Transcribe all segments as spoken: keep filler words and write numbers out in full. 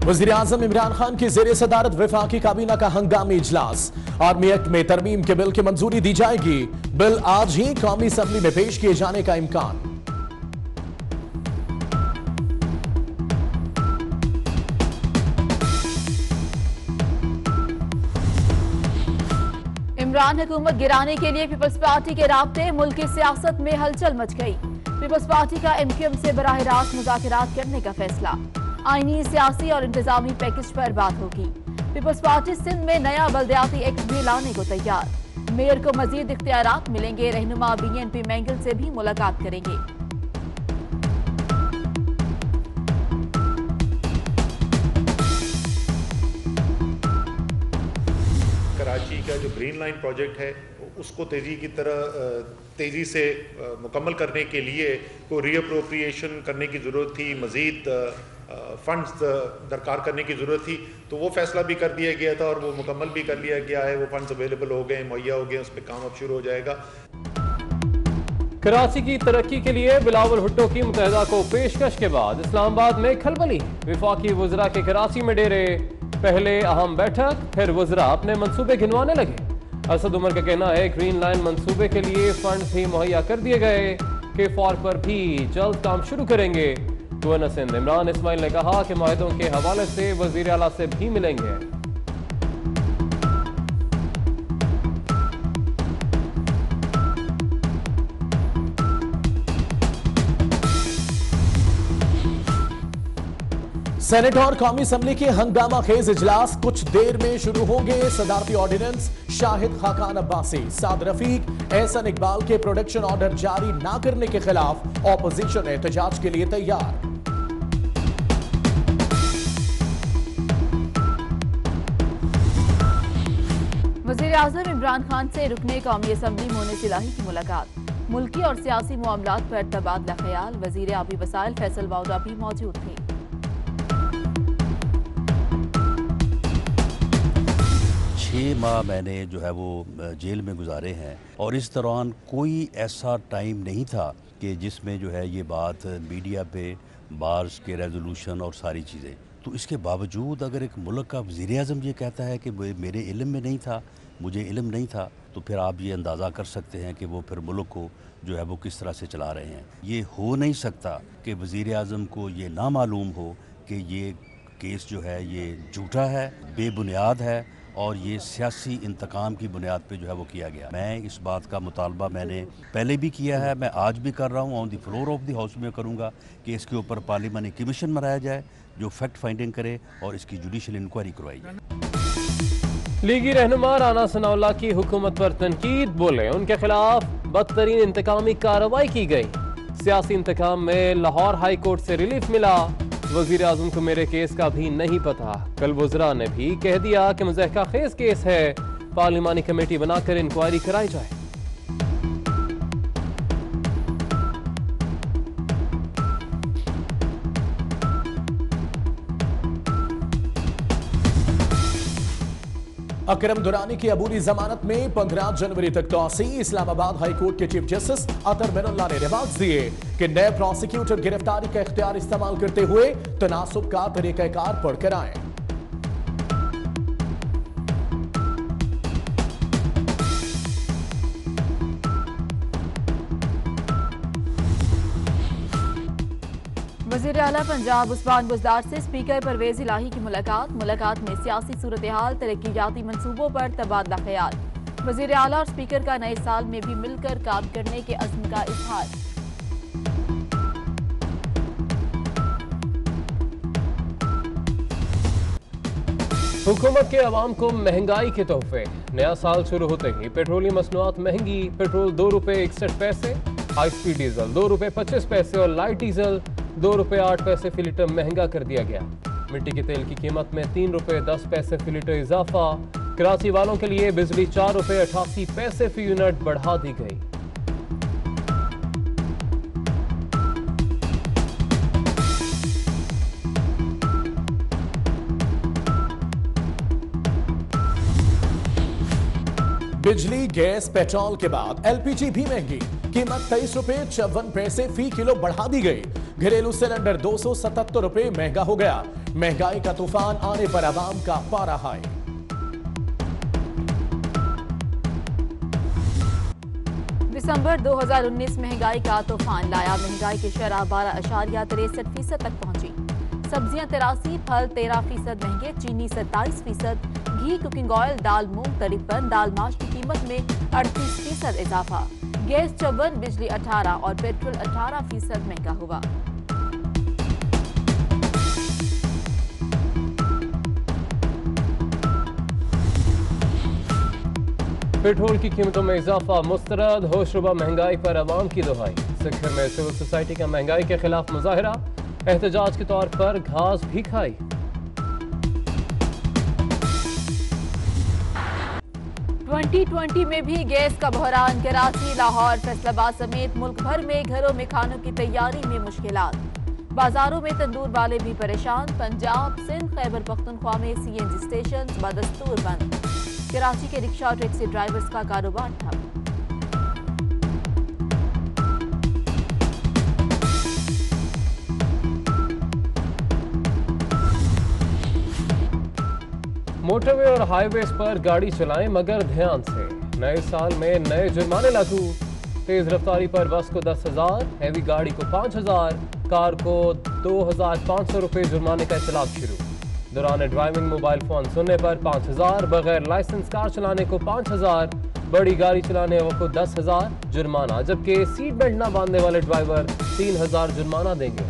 वज़ीर आज़म इमरान खान की ज़ेरे सदारत वफाकी काबीना का हंगामी इजलास। आर्मी एक्ट में तरमीम के बिल की मंजूरी दी जाएगी। बिल आज ही कौमी असम्बली में पेश किए जाने का इम्कान। इमरान हुकूमत गिराने के लिए पीपल्स पार्टी के राब्ते मुल्क की सियासत में हलचल मच गई। पीपल्स पार्टी का एमक्यूएम से बराह रास्त मुज़ाकरात करने का फैसला। आईनी, सियासी और इंतजामी पैकेज पर बात होगी। पीपल्स पार्टी सिंध में नया बल्दियाती एक्ट भी लाने को तैयार। मेयर को मजीद इख्तियारात मिलेंगे। रहनुमा बीएनपी मैंगल से भी मुलाकात करेंगे। कराची का जो ग्रीन लाइन प्रोजेक्ट है उसको तेज़ी की तरह तेज़ी से मुकम्मल करने के लिए को रीअप्रोप्रिएशन करने की ज़रूरत थी, मज़ीद फंड्स दरकार करने की ज़रूरत थी, तो वो फैसला भी कर दिया गया था और वो मुकम्मल भी कर लिया गया है। वो फंड्स अवेलेबल हो गए, मुहैया हो गए, उस पर काम अब शुरू हो जाएगा। कराची की तरक्की के लिए बिलावल भुट्टो की मुतहदा को पेशकश के बाद इस्लामाबाद में खलबली। विफाकी वज़रा के कराची में डेरे। पहले अहम बैठक, फिर वज़रा अपने मंसूबे गिनवाने लगे। असद उमर का कहना है ग्रीन लाइन मंसूबे के लिए फंड भी मुहैया कर दिए गए के फॉर पर भी जल्द काम शुरू करेंगे। गवर्नर सिंध इमरान इस्माइल ने कहा कि माहिदों के हवाले से वज़ीर आला से भी मिलेंगे। सेनेट और कौमी असम्बली के हंगामा खेज इजलास कुछ देर में शुरू होंगे। सदारती ऑर्डिनेंस, शाहिद खाकान अब्बासी, साद रफीक, एहसन इकबाल के प्रोडक्शन ऑर्डर जारी ना करने के खिलाफ ऑपोजिशन एहतजाज के लिए तैयार। वज़ीर आज़म इमरान खान से रुकने कौमी असम्बली मोहनिस इलाही की मुलाकात। मुल्की और सियासी मामलात पर तबादला ख्याल। वज़ीर आबी वसाइल फैसल बाउदा भी मौजूद थे। छः माह मैंने जो है वो जेल में गुजारे हैं और इस दौरान कोई ऐसा टाइम नहीं था कि जिसमें जो है ये बात मीडिया पे बार्स के रेजोल्यूशन और सारी चीज़ें, तो इसके बावजूद अगर एक मुल्क का वज़ीर आज़म ये कहता है कि मेरे इल्म में नहीं था, मुझे इल्म नहीं था, तो फिर आप ये अंदाज़ा कर सकते हैं कि वो फिर मुल्क को जो है वो किस तरह से चला रहे हैं। ये हो नहीं सकता कि वज़ीर आज़म को ये ना मालूम हो कि ये केस जो है ये झूठा है, बेबुनियाद है और ये सियासी इंतकाम की बुनियाद पे जो है वो किया गया। मैं इस बात का मुतालबा मैंने पहले भी किया है, मैं आज भी कर रहा हूँ, on the floor of the house में करूँगा कि इसके ऊपर पार्लियामानी कमीशन बनाया जाए जो फैक्ट फाइंडिंग करे और इसकी जुडिशल इंक्वायरी करवाई जाए। लीगी रहनुमा राना सनाउल्लाह की हुकूमत पर तनकीद। बोले उनके खिलाफ बदतरीन इंतकामी कार्रवाई की गई। सियासी इंतकाम में लाहौर हाई कोर्ट से रिलीफ मिला। वज़ीर आज़म को मेरे केस का भी नहीं पता। कल वज़रा ने भी कह दिया कि मुज़हका खेज केस है, पार्लिमानी कमेटी बनाकर इंक्वायरी कराई जाए। अकरम दुरानी की अबूरी जमानत में पंद्रह जनवरी तक तौसी। इस्लामाबाद हाई कोर्ट के चीफ जस्टिस अतर मिनुल्लाह ने रिमार्क्स दिए कि नए प्रोसिक्यूटर गिरफ्तारी का इख्तियार इस्तेमाल करते हुए तनासुब का तरीक़ाकार पढ़कर आए। वज़ीर आला पंजाब उस्मान बुज़दार से स्पीकर परवेज इलाही की मुलाकात। मुलाकात में सियासी सूरत हाल, तरक्कियाती मंसूबों पर तबादला ख्याल। वज़ीर आला और स्पीकर का नए साल में भी मिलकर काम करने के अज़्म का इजहार। हुकूमत के अवाम को महंगाई के तोहफे। नया साल शुरू होते ही पेट्रोलियम मसनूआत महंगी। पेट्रोल दो रुपये इकसठ पैसे, हाई स्पीड डीजल दो रुपये पच्चीस पैसे और लाइट डीजल दो रुपये आठ पैसे फी लीटर महंगा कर दिया गया। मिट्टी के तेल की कीमत में तीन रुपये दस पैसे फी लीटर इजाफा। कराची वालों के लिए बिजली चार रुपये अठासी पैसे फी यूनिट बढ़ा दी गई। बिजली, गैस, पेट्रोल के बाद एलपीजी भी महंगी। कीमत तेईस रुपए चौवन पैसे फी किलो बढ़ा दी गई। घरेलू सिलेंडर दो सौ सतहत्तर रुपए महंगा हो गया। महंगाई का तूफान आने पर आवाम का पारा हाई। दिसंबर दो हज़ार उन्नीस महंगाई का तूफान लाया। महंगाई की शरह बारह अशारिया तिरसठ फीसद तक पहुंची। सब्जियां तिरासी, फल तेरह फीसद महंगे, चीनी सत्ताईस फीसद, घी, कुकिंग ऑयल, दाल, मूंग तिरपन, दाल माश की कीमत में अड़तीस फीसद इजाफा। गैस चौवन, बिजली अठारह और पेट्रोल अठारह फीसद महंगा हुआ। पेट्रोल की कीमतों में इजाफा मुस्तरद, होशरुबा महंगाई पर अवाम की दुहाई। सिखर में सिविल सोसाइटी का महंगाई के खिलाफ मुजाहरा, एहतजाज के तौर पर घास भी खाई। ट्वेंटी ट्वेंटी में भी गैस का बहरान। कराची, लाहौर, फैसलाबाद समेत मुल्क भर में घरों में खानों की तैयारी में मुश्किलात। बाजारों में तंदूर वाले भी परेशान। पंजाब, सिंध, खैबर पख्तूनख्वा में सीएनजी स्टेशन बदस्तूर बंद। कराची के रिक्शा और टैक्सी ड्राइवर्स का कारोबार ठप। मोटरवे और हाईवेज पर गाड़ी चलाएं मगर ध्यान से। नए साल में नए जुर्माने लागू। तेज रफ्तारी पर बस को दस हजार, हैवी गाड़ी को पाँच हजार, कार को दो हजार पाँच सौ रुपये जुर्माने का इतलाक शुरू। दौरान ड्राइविंग मोबाइल फोन सुनने पर पाँच हजार, बगैर लाइसेंस कार चलाने को पाँच हजार, बड़ी गाड़ी चलाने को दस हजार जुर्माना, जबकि सीट बेल्ट न बांधने वाले ड्राइवर तीन हजार जुर्माना देंगे।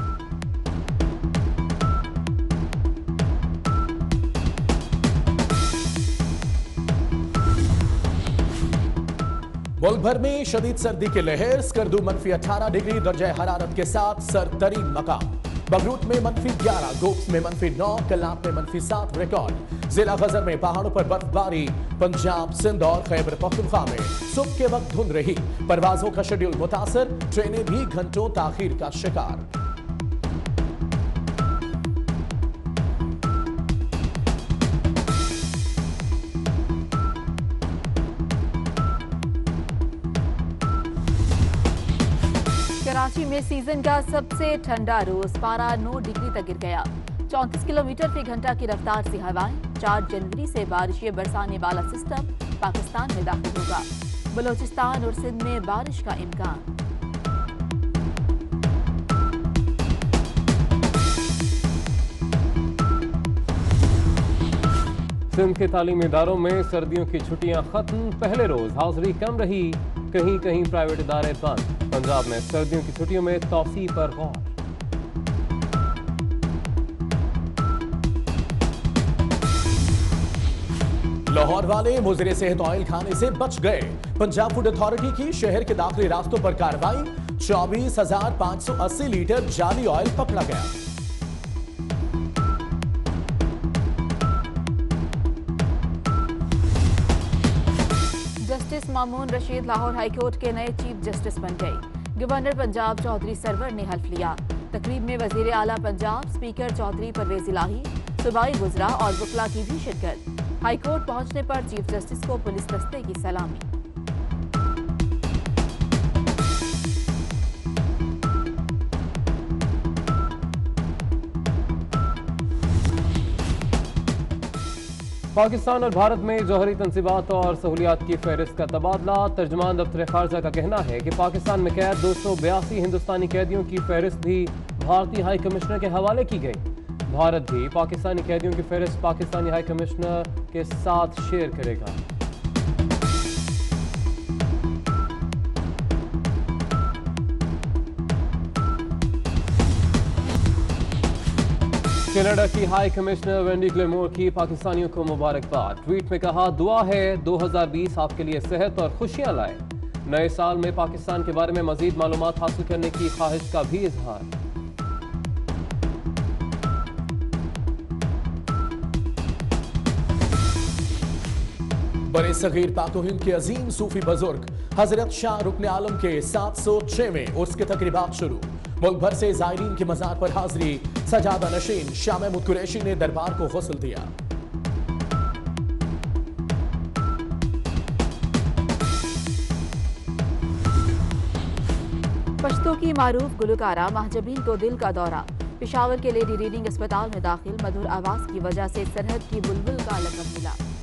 मुल्क भर में शदीद सर्दी की लहर। स्कर्दू मनफी अठारह डिग्री दर्जा हरारत के साथ सरतरीन मकाम। बगरूट में मनफी ग्यारह, गोप्स में मनफी नौ, कलाप में मनफी सात रिकॉर्ड। जिला गजर में पहाड़ों पर बर्फबारी। पंजाब, सिंध और खैबर पख्तूनख्वा में सुबह के वक्त धुंध रही। परवाजों का शेड्यूल मुतासर, ट्रेनें भी घंटों ताखीर का शिकार। कराची में सीजन का सबसे ठंडा रोज, पारा नौ डिग्री तक गिर गया। चौंतीस किलोमीटर फी घंटा की रफ्तार से हवाएं। चार जनवरी से बारिशें बरसाने वाला सिस्टम पाकिस्तान में दाखिल होगा। बलोचिस्तान और सिंध में बारिश का इम्कान। सिंध के तालीमी इदारों में सर्दियों की छुट्टियां खत्म। पहले रोज हाजिरी कम रही, कहीं कहीं प्राइवेट इदारे बंद। पंजाब में सर्दियों की छुट्टियों में तौसी पर गौर। लाहौर वाले मुजरे सेहत ऑयल खाने से बच गए। पंजाब फूड अथॉरिटी की शहर के दाखिली रास्तों पर कार्रवाई। चौबीस हजार पाँच सौ अस्सी लीटर जाली ऑयल पकड़ा गया। जस्टिस मामून रशीद लाहौर हाईकोर्ट के नए चीफ जस्टिस बन गए। गवर्नर पंजाब चौधरी सरवर ने हल्फ लिया। तकरीब में वजीर आला पंजाब, स्पीकर चौधरी परवेज इलाही, सूबाई गुजरा और वकला की भी शिरकत। हाईकोर्ट पहुंचने पर चीफ जस्टिस को पुलिस दस्ते की सलामी। पाकिस्तान और भारत में जौहरी तनसीबात और सहूलियात की फहरिस्त का तबादला। तर्जुमान दफ्तर खारजा का कहना है कि पाकिस्तान में कैद दो सौ बयासी हिंदुस्तानी कैदियों की फहरिस्त भी भारतीय हाई कमिश्नर के हवाले की गई। भारत भी पाकिस्तानी कैदियों की फहरिस्त पाकिस्तानी हाई कमिश्नर के साथ शेयर करेगा। कनाडा की हाई कमिश्नर वेंडी ग्लेमोर की पाकिस्तानियों को मुबारकबाद। ट्वीट में कहा, दुआ है दो हज़ार बीस आपके लिए सेहत और खुशियां लाए। नए साल में पाकिस्तान के बारे में मजीद मालूमात हासिल करने की ख्वाहिश का भी इजहार। बड़े सगीर पाक हिंद के अजीम सूफी बुजुर्ग हजरत शाह रुकन आलम के सात सौ छहवें उर्स के तकरीबात शुरू। मुल्क भर से जायरीन के मज़ार पर हाजिरी। सजादा नशीन शाह महमूद कुरैशी ने दरबार को गुस्ल दिया। पश्तो की मारूफ गुलकारा महजबीन को दिल का दौरा। पेशावर के लेडी रीडिंग अस्पताल में दाखिल, मधुर आवाज की वजह से सरहद की बुलबुल का लक़ब मिला।